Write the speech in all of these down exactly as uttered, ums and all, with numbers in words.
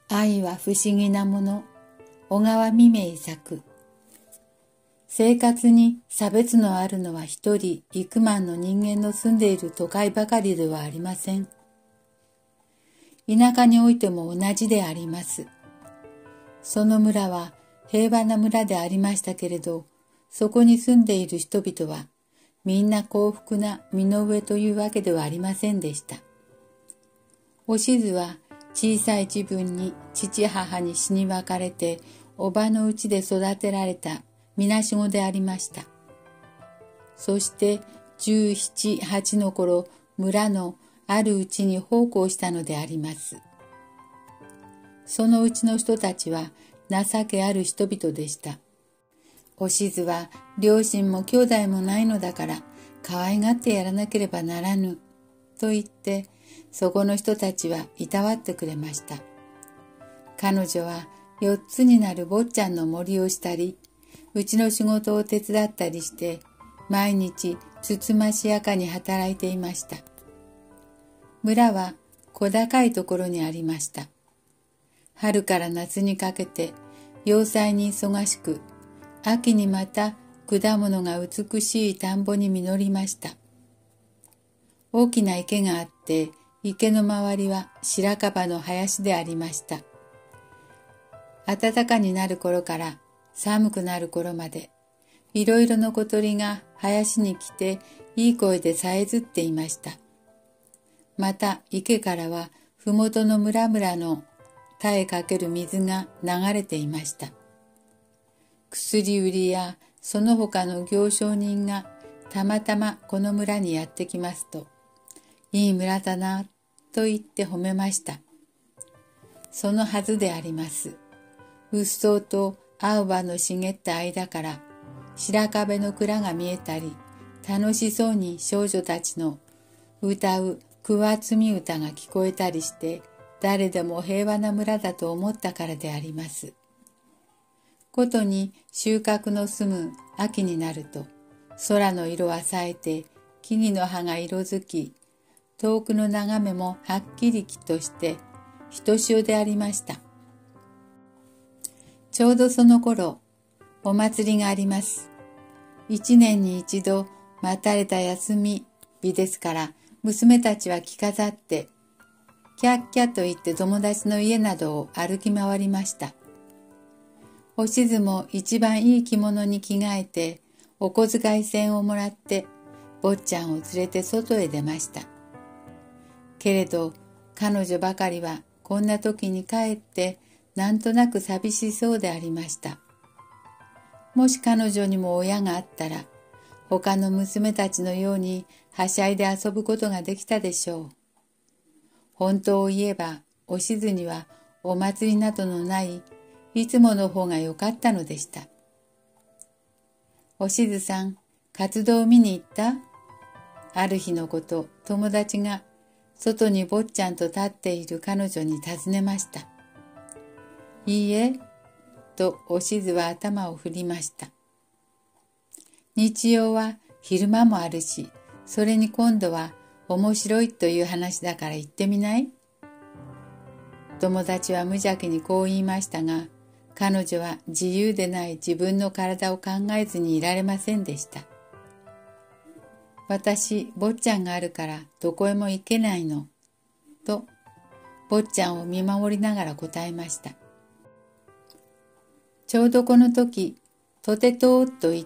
愛は不思議なもの。小川未明作。生活に差別のあるのは一人幾万の人間の住んでいる都会ばかりではありません。田舎においても同じであります。その村は平和な村でありましたけれど、そこに住んでいる人々はみんな幸福な身の上というわけではありませんでした。おしずは小さい自分に父母に死に別れておばのうちで育てられたみなし子でありました。そして十七八の頃、村のあるうちに奉公したのであります。そのうちの人たちは情けある人々でした。おしずは両親も兄弟もないのだから可愛がってやらなければならぬと言って、そこの人たちはいたわってくれました。彼女は四つになる坊ちゃんの森をしたり、うちの仕事を手伝ったりして、毎日つつましやかに働いていました。村は小高いところにありました。春から夏にかけて要塞に忙しく、秋にまた果物が美しい田んぼに実りました。大きな池があって、池の周りは白樺の林でありました。暖かになる頃から寒くなる頃まで、いろいろの小鳥が林に来ていい声でさえずっていました。また池からはふもとの村々の田へかける水が流れていました。薬売りやその他の行商人がたまたまこの村にやってきますと、いい村だなと言って褒めました。そのはずであります。うっそうと青葉の茂った間から白壁の蔵が見えたり、楽しそうに少女たちの歌う桑摘歌が聞こえたりして、誰でも平和な村だと思ったからであります。ことに収穫の済む秋になると、空の色は冴えて木々の葉が色づき、遠くの眺めもはっきりきとしてひとしおでありました。ちょうどその頃、お祭りがあります。一年に一度待たれた休み日ですから、娘たちは着飾って、キャッキャと言って友達の家などを歩き回りました。おしずも一番いい着物に着替えて、お小遣い銭をもらって、坊ちゃんを連れて外へ出ました。けれど、彼女ばかりはこんな時に帰って、なんとなく寂しそうでありました。もし彼女にも親があったら、他の娘たちのようにはしゃいで遊ぶことができたでしょう。本当を言えば、おしずにはお祭りなどのない、いつもの方が良かったのでした。おしずさん、活動を見に行った？ある日のこと、友達が外に坊ちゃんと立っている彼女に尋ねました。いいえ、とおしずは頭を振りました。日曜は昼間もあるし、それに今度は面白いという話だから行ってみない？友達は無邪気にこう言いましたが、彼女は自由でない自分の体を考えずにいられませんでした。私、坊ちゃんがあるからどこへも行けないの、と坊ちゃんを見守りながら答えました。ちょうどこの時、とてとーと言って、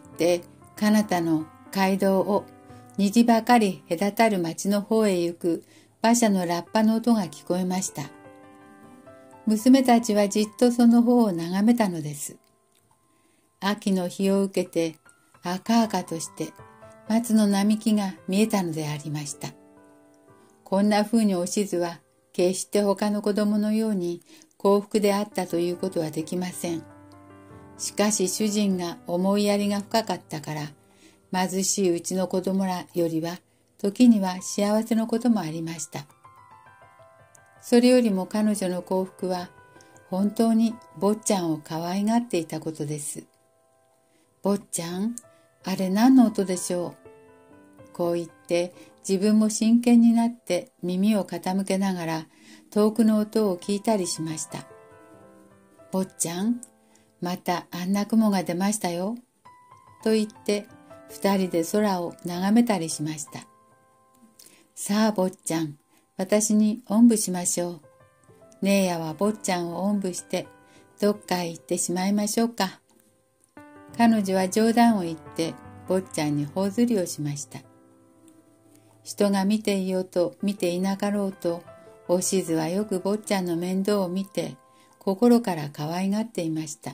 彼方の街道を虹ばかり隔たる町の方へ行く馬車のラッパの音が聞こえました。娘たちはじっとその方を眺めたのです。秋の日を受けて赤々として松の並木が見えたのでありました。こんな風におしずは決して他の子供のように幸福であったということはできません。しかし主人が思いやりが深かったから、貧しいうちの子供らよりは時には幸せのこともありました。それよりも彼女の幸福は本当に坊ちゃんを可愛がっていたことです。坊ちゃん、あれ何の音でしょう。こう言って自分も真剣になって耳を傾けながら遠くの音を聞いたりしました。 坊ちゃん、またあんな雲が出ましたよ。と言って、二人で空を眺めたりしました。さあ坊ちゃん、私におんぶしましょう。姉やは坊ちゃんをおんぶして、どっかへ行ってしまいましょうか。彼女は冗談を言って、坊ちゃんに頬ずりをしました。人が見ていようと見ていなかろうと、おしずはよく坊ちゃんの面倒を見て、心から可愛がっていました。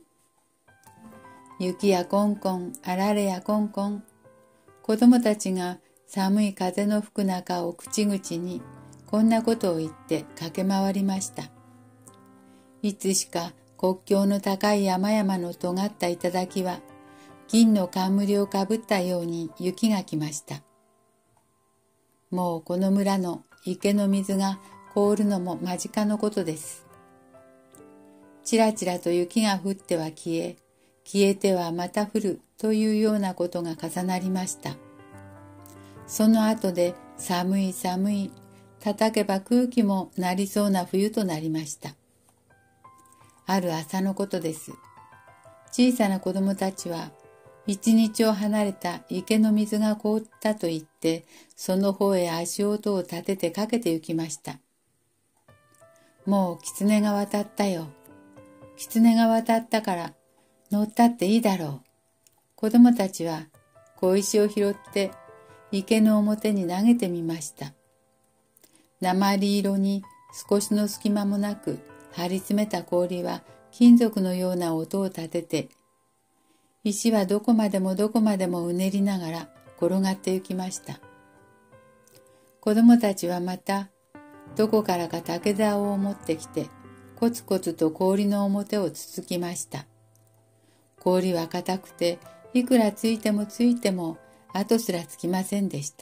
雪やコンコン、あられやコンコン。子供たちが寒い風の吹く中を口々にこんなことを言って駆け回りました。いつしか国境の高い山々の尖った頂は銀の冠をかぶったように雪が来ました。もうこの村の池の水が凍るのも間近のことです。ちらちらと雪が降っては消え、消えてはまた降るというようなことが重なりました。その後で寒い寒い、叩けば空気もなりそうな冬となりました。ある朝のことです。小さな子供たちは、一日を離れた池の水が凍ったと言って、その方へ足音を立ててかけて行きました。もう狐が渡ったよ。狐が渡ったから乗ったっていいだろう。子供たちは小石を拾って池の表に投げてみました。鉛色に少しの隙間もなく張り詰めた氷は金属のような音を立てて、石はどこまでもどこまでもうねりながら転がって行きました。子供たちはまたどこからか竹竿を持ってきてコツコツと氷の表をつつきました。氷は硬くていくらついてもついても跡すらつきませんでした。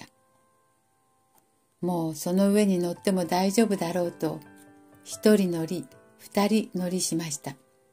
もうその上に乗っても大丈夫だろうと一人乗り二人乗りしました。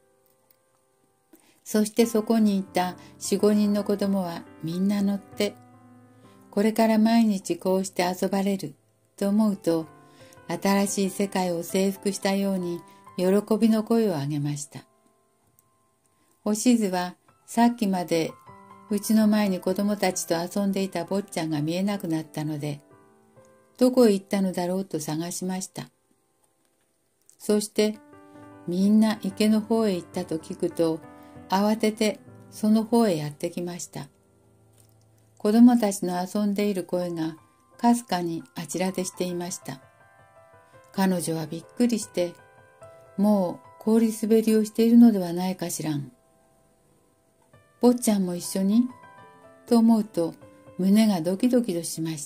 そしてそこにいた四五人の子供はみんな乗って、これから毎日こうして遊ばれると思うと、新しい世界を征服したように喜びの声を上げました。おしずはさっきまでうちの前に子供たちと遊んでいた坊ちゃんが見えなくなったので、どこへ行ったのだろうと探しました。そしてみんな池の方へ行ったと聞くと、慌ててその方へやってきました。子供たちの遊んでいる声がかすかにあちらでしていました。彼女はびっくりして、もう氷滑りをしているのではないかしらん。坊ちゃんも一緒にと思うと胸がドキドキとしました。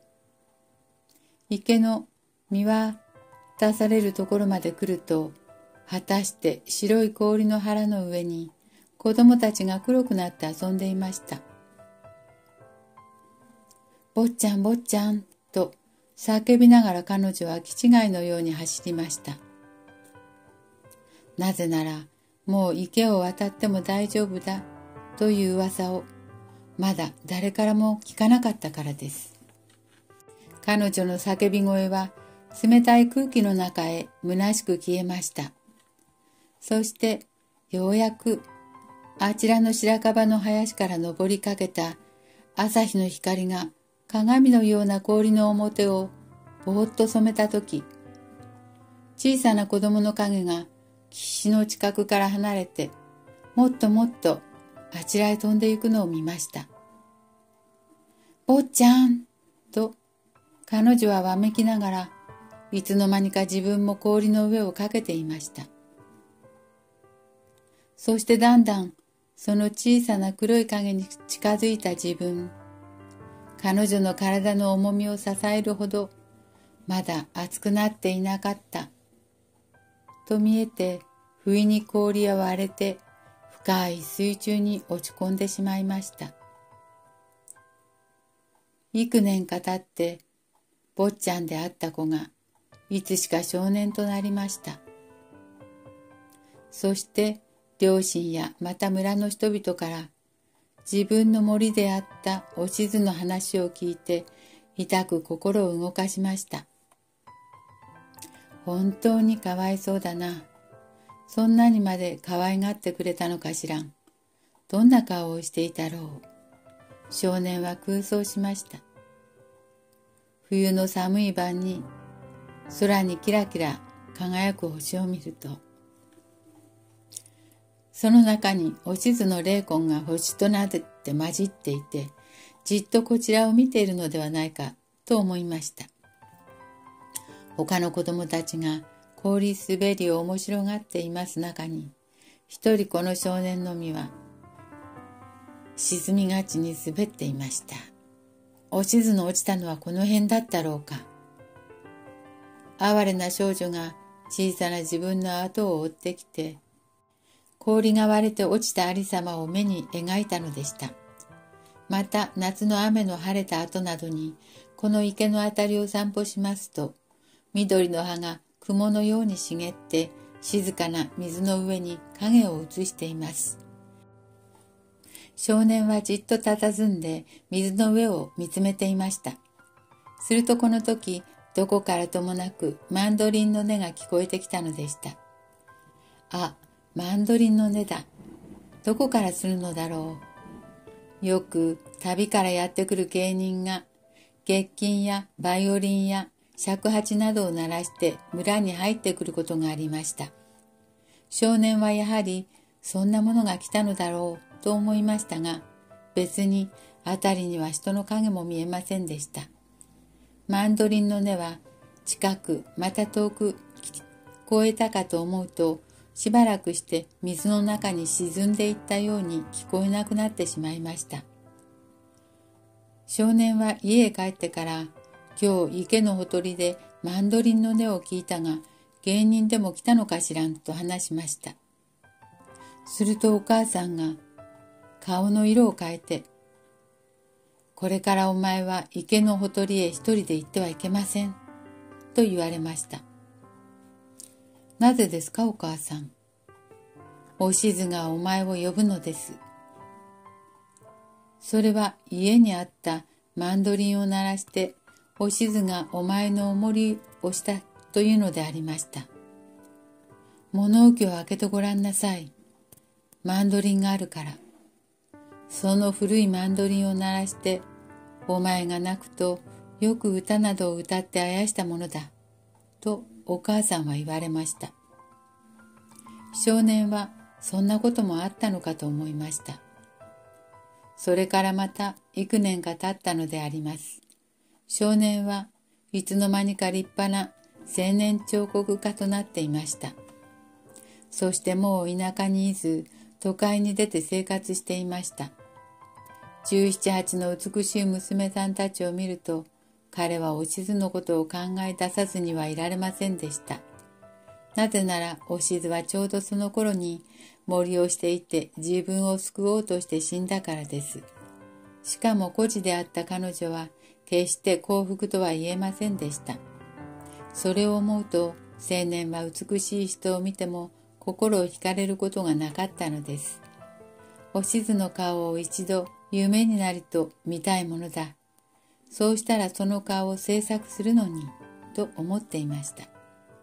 池の見渡されるところまで来ると、果たして白い氷の腹の上に子供たちが黒くなって遊んでいました。坊ちゃん坊ちゃんと叫びながら彼女は気違いのように走りました。なぜならもう池を渡っても大丈夫だという噂をまだ誰からも聞かなかったからです。彼女の叫び声は冷たい空気の中へ虚しく消えました。そしてようやくあちらの白樺の林から昇りかけた朝日の光が鏡のような氷の表をぼーっと染めたとき、小さな子供の影が岸の近くから離れてもっともっとあちらへ飛んでいくのを見ました。坊ちゃんと彼女はわめきながらいつの間にか自分も氷の上をかけていました。そしてだんだんその小さな黒い影に近づいた自分、彼女の体の重みを支えるほどまだ熱くなっていなかったと見えて、不意に氷は割れて深い水中に落ち込んでしまいました。幾年か経って坊ちゃんであった子がいつしか少年となりました。そして両親やまた村の人々から自分の森であったおしずの話を聞いて痛く心を動かしました。本当にかわいそうだな。 そんなにまで可愛がってくれたのかしらん。どんな顔をしていたろう。少年は空想しました。冬の寒い晩に空にキラキラ輝く星を見ると、その中におしずの霊魂が星となって混じっていて、じっとこちらを見ているのではないかと思いました。他の子供たちが氷滑りを面白がっています中に、一人この少年の身は沈みがちに滑っていました。おしずの落ちたのはこの辺だったろうか。哀れな少女が小さな自分の後を追ってきて、氷が割れて落ちたありさまを目に描いたのでした。また夏の雨の晴れた後などに、この池のあたりを散歩しますと、緑の葉が雲のように茂って、静かな水の上に影を映しています。少年はじっと佇んで水の上を見つめていました。するとこの時、どこからともなくマンドリンの音が聞こえてきたのでした。あ、マンドリンの音だ。どこからするのだろう。よく旅からやってくる芸人が月金やバイオリンや尺八などを鳴らして村に入ってくることがありました。少年はやはりそんなものが来たのだろうと思いましたが、別に辺りには人の影も見えませんでした。マンドリンの音は近くまた遠く聞こえたかと思うと、しばらくして水の中に沈んでいったように聞こえなくなってしまいました。少年は家へ帰ってから、今日池のほとりでマンドリンの音を聞いたが、芸人でも来たのかしらんと話しました。するとお母さんが顔の色を変えて、これからお前は池のほとりへ一人で行ってはいけません、と言われました。なぜですかお母さん。おしずがお前を呼ぶのです。それは家にあったマンドリンを鳴らしておしずがお前のおもりをしたというのでありました。物置を開けてごらんなさい。マンドリンがあるから。その古いマンドリンを鳴らしてお前が泣くとよく歌などを歌ってあやしたものだ。とお母さんは言われました。少年はそんなこともあったのかと思いました。それからまた幾年か経ったのであります。少年はいつの間にか立派な青年彫刻家となっていました。そしてもう田舎にいず都会に出て生活していました。十七八の美しい娘さんたちを見ると、彼はおしずのことを考え出さずにはいられませんでした。なぜならおしずはちょうどその頃に森をしていて自分を救おうとして死んだからです。しかも孤児であった彼女は決して幸福とは言えませんでした。それを思うと青年は美しい人を見ても心を惹かれることがなかったのです。おしずの顔を一度夢になりと見たいものだ。そうしたらその顔を制作するのに、と思っていました。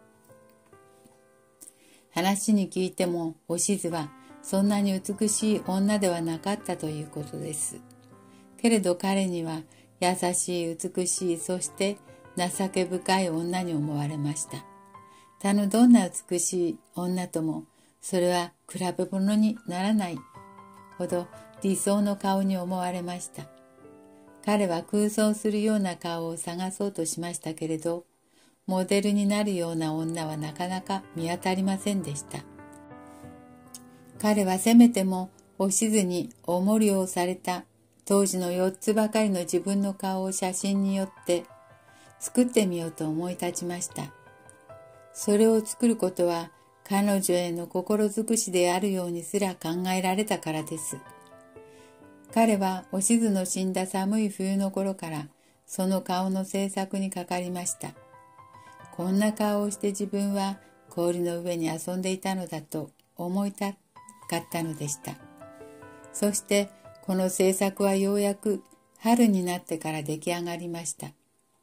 話に聞いてもおしずはそんなに美しい女ではなかったということです。けれど彼には優しい美しいそして情け深い女に思われました。他のどんな美しい女ともそれは比べ物にならないほど理想の顔に思われました。彼は空想するような顔を探そうとしましたけれど、モデルになるような女はなかなか見当たりませんでした。彼はせめてもおしずにおもりをされた当時のよっつばかりの自分の顔を写真によって作ってみようと思い立ちました。それを作ることは彼女への心尽くしであるようにすら考えられたからです。彼はおしずの死んだ寒い冬の頃からその顔の制作にかかりました。こんな顔をして自分は氷の上に遊んでいたのだと思いたかったのでした。そしてこの制作はようやく春になってから出来上がりました。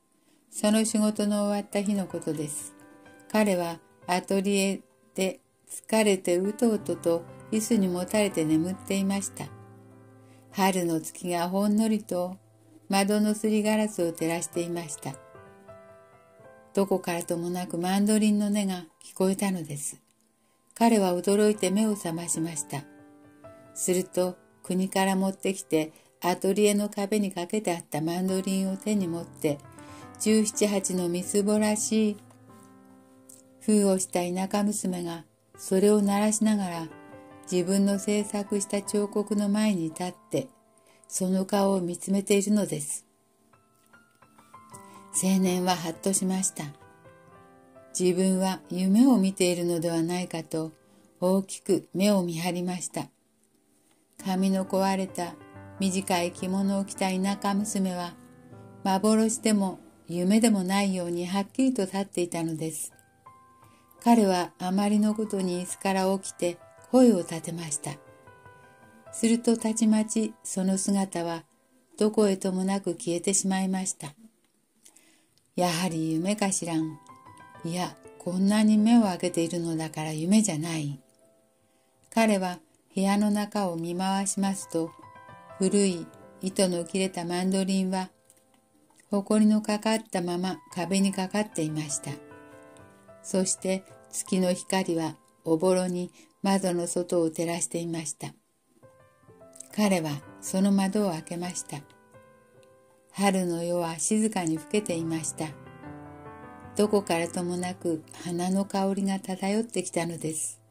その仕事の終わった日のことです。彼はアトリエで疲れてうとうとと椅子にもたれて眠っていました。春の月がほんのりと窓のすりガラスを照らしていました。どこからともなくマンドリンの音が聞こえたのです。彼は驚いて目を覚ましました。すると国から持ってきてアトリエの壁にかけてあったマンドリンを手に持って十七八のみすぼらしい封をした田舎娘がそれを鳴らしながら自分の制作した彫刻の前に立ってその顔を見つめているのです。青年ははっとしました。自分は夢を見ているのではないかと大きく目を見張りました。髪の壊れた短い着物を着た田舎娘は幻でも夢でもないようにはっきりと立っていたのです。彼はあまりのことに椅子から起きて声を立てました。するとたちまちその姿はどこへともなく消えてしまいました。やはり夢かしらん。いや、こんなに目を開けているのだから夢じゃない。彼は部屋の中を見回しますと、古い糸の切れたマンドリンは、埃のかかったまま壁にかかっていました。そして月の光はおぼろに窓の外を照らしていました。彼はその窓を開けました。春の夜は静かに更けていました。どこからともなく花の香りが漂ってきたのです。